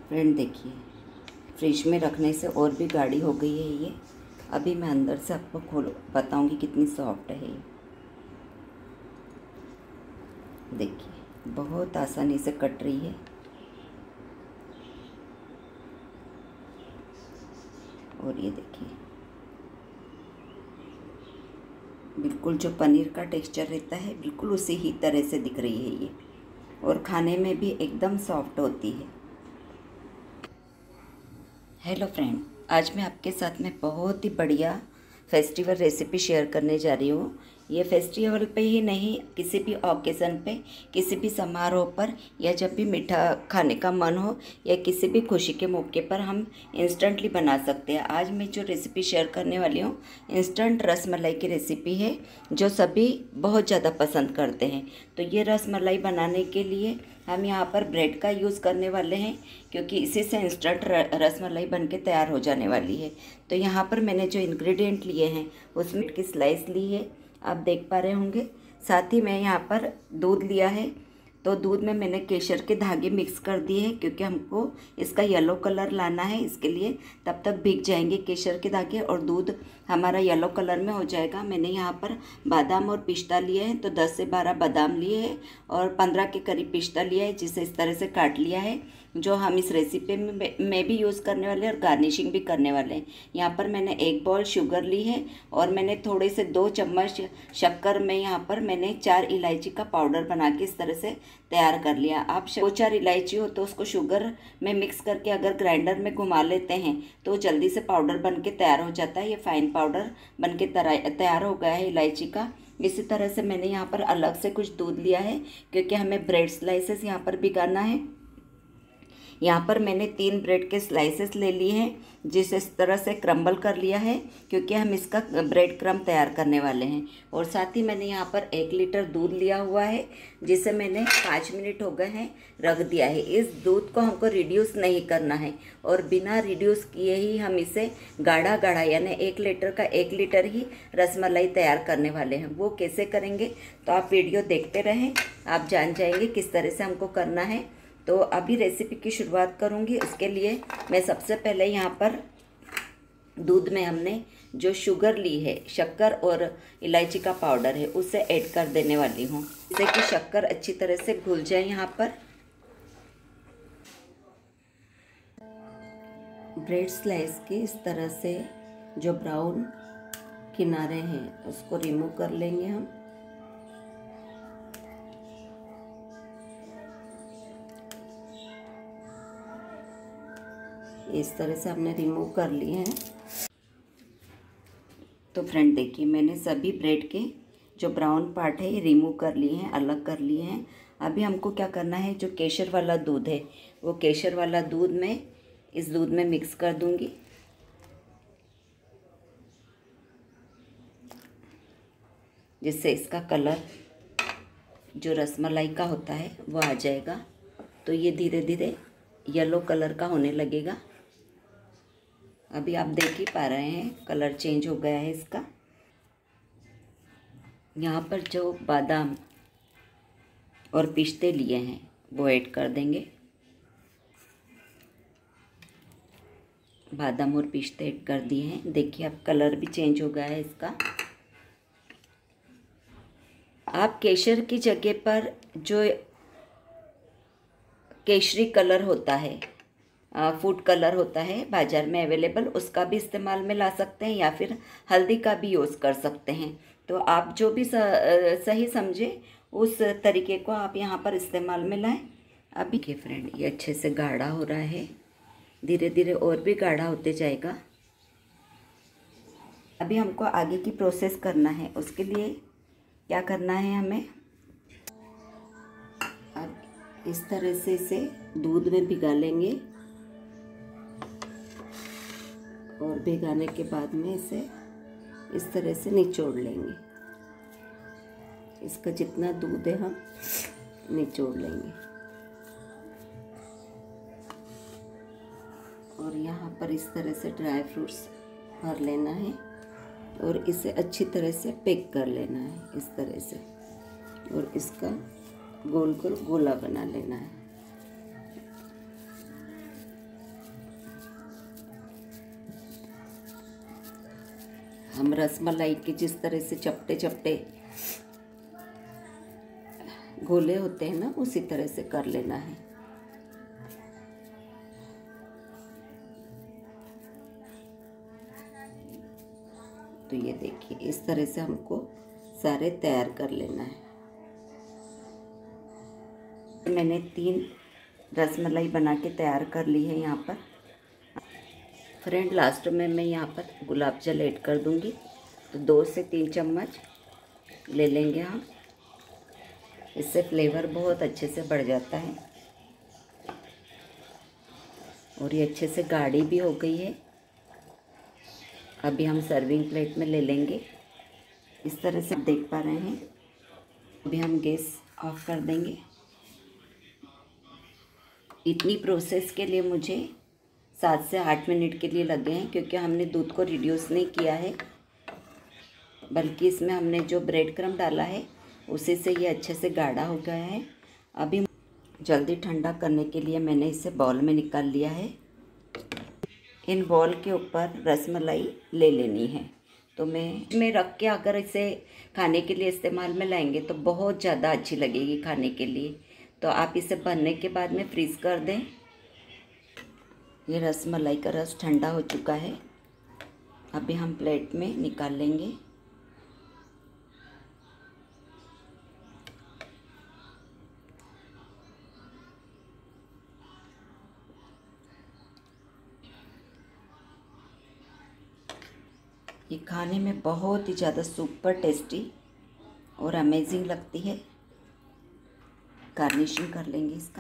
Friend देखिए, fridge में रखने से और भी गाढ़ी हो गई है ये। अभी मैं अंदर से आपको खोल बताऊंगी कितनी सॉफ्ट है ये। देखिए बहुत आसानी से कट रही है। और ये देखिए बिल्कुल जो पनीर का टेक्सचर रहता है बिल्कुल उसी ही तरह से दिख रही है ये। और खाने में भी एकदम सॉफ्ट होती है। हेलो फ्रेंड, आज मैं आपके साथ में बहुत ही बढ़िया फेस्टिवल रेसिपी शेयर करने जा रही हूँ। ये फेस्टिवल पे ही नहीं, किसी भी ओकेज़न पे, किसी भी समारोह पर, या जब भी मीठा खाने का मन हो या किसी भी खुशी के मौके पर हम इंस्टेंटली बना सकते हैं। आज मैं जो रेसिपी शेयर करने वाली हूँ इंस्टेंट रसमलाई की रेसिपी है, जो सभी बहुत ज़्यादा पसंद करते हैं। तो ये रसमलाई बनाने के लिए हम यहाँ पर ब्रेड का यूज़ करने वाले हैं, क्योंकि इसी से इंस्टेंट रसमलाई बन के तैयार हो जाने वाली है। तो यहाँ पर मैंने जो इंग्रेडिएंट लिए हैं उसमें की स्लाइस ली है, आप देख पा रहे होंगे। साथ ही मैं यहाँ पर दूध लिया है। तो दूध में मैंने केसर के धागे मिक्स कर दिए हैं, क्योंकि हमको इसका येलो कलर लाना है। इसके लिए तब तक भीग जाएंगे केसर के धागे और दूध हमारा येलो कलर में हो जाएगा। मैंने यहाँ पर बादाम और पिस्ता लिए हैं, तो 10 से 12 बादाम लिए हैं और 15 के करीब पिस्ता लिया है, जिसे इस तरह से काट लिया है, जो हम इस रेसिपी में भी यूज़ करने वाले हैं और गार्निशिंग भी करने वाले हैं। यहाँ पर मैंने 1 बाउल शुगर ली है और मैंने थोड़े से 2 चम्मच शक्कर में यहाँ पर मैंने 4 इलायची का पाउडर बना के इस तरह से तैयार कर लिया। आप 2-4 इलायची हो तो उसको शुगर में मिक्स करके अगर ग्राइंडर में घुमा लेते हैं तो जल्दी से पाउडर बन के तैयार हो जाता है। ये फाइन पाउडर बन के तैयार हो गया है इलायची का। इसी तरह से मैंने यहाँ पर अलग से कुछ दूध लिया है, क्योंकि हमें ब्रेड स्लाइसेस यहाँ पर भिगाना है। यहाँ पर मैंने 3 ब्रेड के स्लाइसेस ले लिए हैं, जिसे इस तरह से क्रम्बल कर लिया है, क्योंकि हम इसका ब्रेड क्रम्ब तैयार करने वाले हैं। और साथ ही मैंने यहाँ पर 1 लीटर दूध लिया हुआ है, जिसे मैंने 5 मिनट हो गए हैं रख दिया है। इस दूध को हमको रिड्यूस नहीं करना है और बिना रिड्यूस किए ही हम इसे गाढ़ा गाढ़ा यानी 1 लीटर का 1 लीटर ही रसमलाई तैयार करने वाले हैं। वो कैसे करेंगे तो आप वीडियो देखते रहें, आप जान जाएंगे किस तरह से हमको करना है। तो अभी रेसिपी की शुरुआत करूंगी। उसके लिए मैं सबसे पहले यहाँ पर दूध में हमने जो शुगर ली है, शक्कर और इलायची का पाउडर है, उसे ऐड कर देने वाली हूँ, जिससे कि शक्कर अच्छी तरह से घुल जाए। यहाँ पर ब्रेड स्लाइस के इस तरह से जो ब्राउन किनारे हैं उसको रिमूव कर लेंगे हम। इस तरह से हमने रिमूव कर लिए हैं। तो फ्रेंड देखिए, मैंने सभी ब्रेड के जो ब्राउन पार्ट है ये रिमूव कर लिए हैं, अलग कर लिए हैं। अभी हमको क्या करना है, जो केसर वाला दूध है वो केसर वाला दूध मैं इस दूध में मिक्स कर दूंगी, जिससे इसका कलर जो रसमलाई का होता है वो आ जाएगा। तो ये धीरे धीरे येलो कलर का होने लगेगा। अभी आप देख ही पा रहे हैं कलर चेंज हो गया है इसका। यहाँ पर जो बादाम और पिस्ते लिए हैं वो ऐड कर देंगे। बादाम और पिस्ते ऐड कर दिए हैं। देखिए अब कलर भी चेंज हो गया है इसका। आप केसर की जगह पर जो केसरी कलर होता है, फूड कलर होता है बाज़ार में अवेलेबल, उसका भी इस्तेमाल में ला सकते हैं, या फिर हल्दी का भी यूज़ कर सकते हैं। तो आप जो भी सही समझे उस तरीके को आप यहाँ पर इस्तेमाल में लाएं। अभी के फ्रेंड ये अच्छे से गाढ़ा हो रहा है, धीरे धीरे और भी गाढ़ा होते जाएगा। अभी हमको आगे की प्रोसेस करना है। उसके लिए क्या करना है, हमें अब इस तरह से इसे दूध में भिगा लेंगे और भिगाने के बाद में इसे इस तरह से निचोड़ लेंगे। इसका जितना दूध है हम निचोड़ लेंगे और यहाँ पर इस तरह से ड्राई फ्रूट्स भर लेना है और इसे अच्छी तरह से पैक कर लेना है इस तरह से, और इसका गोल गोल गोला बना लेना है। हम रसमलाई के जिस तरह से चपटे चपटे गोले होते हैं ना, उसी तरह से कर लेना है। तो ये देखिए, इस तरह से हमको सारे तैयार कर लेना है। मैंने 3 रसमलाई बना के तैयार कर ली है यहाँ पर। फ्रेंड, लास्ट में मैं यहाँ पर गुलाब जल ऐड कर दूँगी। तो 2 से 3 चम्मच ले लेंगे हम। इससे फ्लेवर बहुत अच्छे से बढ़ जाता है और ये अच्छे से गाढ़ी भी हो गई है। अभी हम सर्विंग प्लेट में ले लेंगे। इस तरह से देख पा रहे हैं। अभी हम गैस ऑफ कर देंगे। इतनी प्रोसेस के लिए मुझे 7 से 8 मिनट के लिए लगे हैं, क्योंकि हमने दूध को रिड्यूस नहीं किया है, बल्कि इसमें हमने जो ब्रेड क्रम्ब डाला है उसी से ये अच्छे से गाढ़ा हो गया है। अभी जल्दी ठंडा करने के लिए मैंने इसे बाउल में निकाल लिया है। इन बॉल के ऊपर रसमलाई ले लेनी है। तो मैं रख के अगर इसे खाने के लिए इस्तेमाल में लाएंगे तो बहुत ज़्यादा अच्छी लगेगी खाने के लिए। तो आप इसे बनने के बाद में फ्रीज़ कर दें। ये रसमलाई का रस ठंडा हो चुका है। अभी हम प्लेट में निकाल लेंगे। ये खाने में बहुत ही ज़्यादा सुपर टेस्टी और अमेजिंग लगती है। गार्निशिंग कर लेंगे इसका।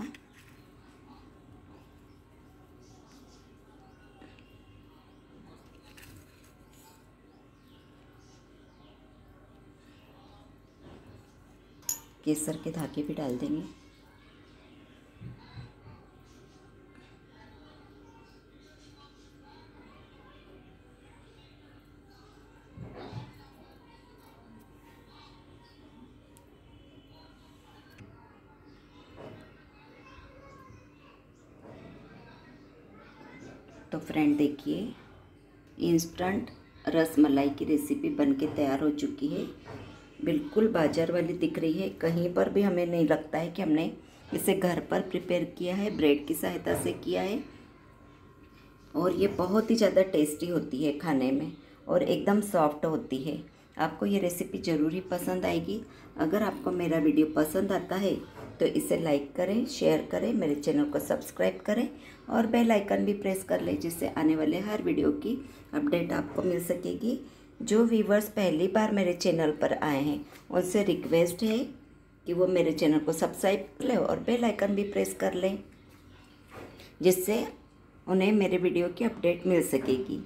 केसर के धागे भी डाल देंगे। तो फ्रेंड देखिए, इंस्टेंट रसमलाई की रेसिपी बनके तैयार हो चुकी है। बिल्कुल बाजार वाली दिख रही है। कहीं पर भी हमें नहीं लगता है कि हमने इसे घर पर प्रिपेयर किया है, ब्रेड की सहायता से किया है। और ये बहुत ही ज़्यादा टेस्टी होती है खाने में और एकदम सॉफ्ट होती है। आपको ये रेसिपी ज़रूरी पसंद आएगी। अगर आपको मेरा वीडियो पसंद आता है तो इसे लाइक करें, शेयर करें, मेरे चैनल को सब्सक्राइब करें और बेल आइकन भी प्रेस कर लें, जिससे आने वाले हर वीडियो की अपडेट आपको मिल सकेगी। जो व्यूवर्स पहली बार मेरे चैनल पर आए हैं उनसे रिक्वेस्ट है कि वो मेरे चैनल को सब्सक्राइब कर लें और बेल आइकन भी प्रेस कर लें, जिससे उन्हें मेरे वीडियो की अपडेट मिल सकेगी।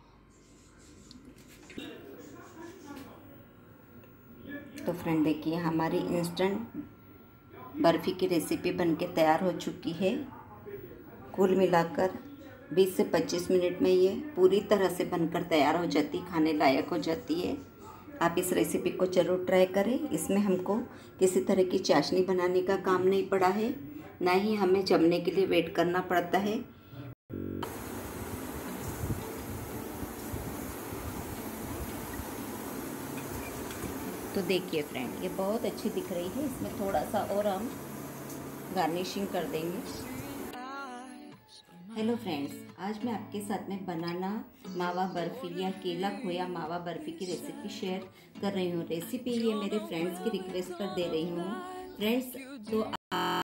तो फ्रेंड देखिए, हमारी इंस्टेंट बर्फ़ी की रेसिपी बनके तैयार हो चुकी है। कुल मिलाकर 20 से 25 मिनट में ये पूरी तरह से बनकर तैयार हो जाती, खाने लायक हो जाती है। आप इस रेसिपी को ज़रूर ट्राई करें। इसमें हमको किसी तरह की चाशनी बनाने का काम नहीं पड़ा है, ना ही हमें जमने के लिए वेट करना पड़ता है। तो देखिए फ्रेंड, ये बहुत अच्छी दिख रही है। इसमें थोड़ा सा और हम गार्निशिंग कर देंगे। हेलो फ्रेंड्स, आज मैं आपके साथ में बनाना मावा बर्फ़ी या केला खोया मावा बर्फ़ी की रेसिपी शेयर कर रही हूँ। रेसिपी ये मेरे फ्रेंड्स की रिक्वेस्ट पर दे रही हूँ। फ्रेंड्स, तो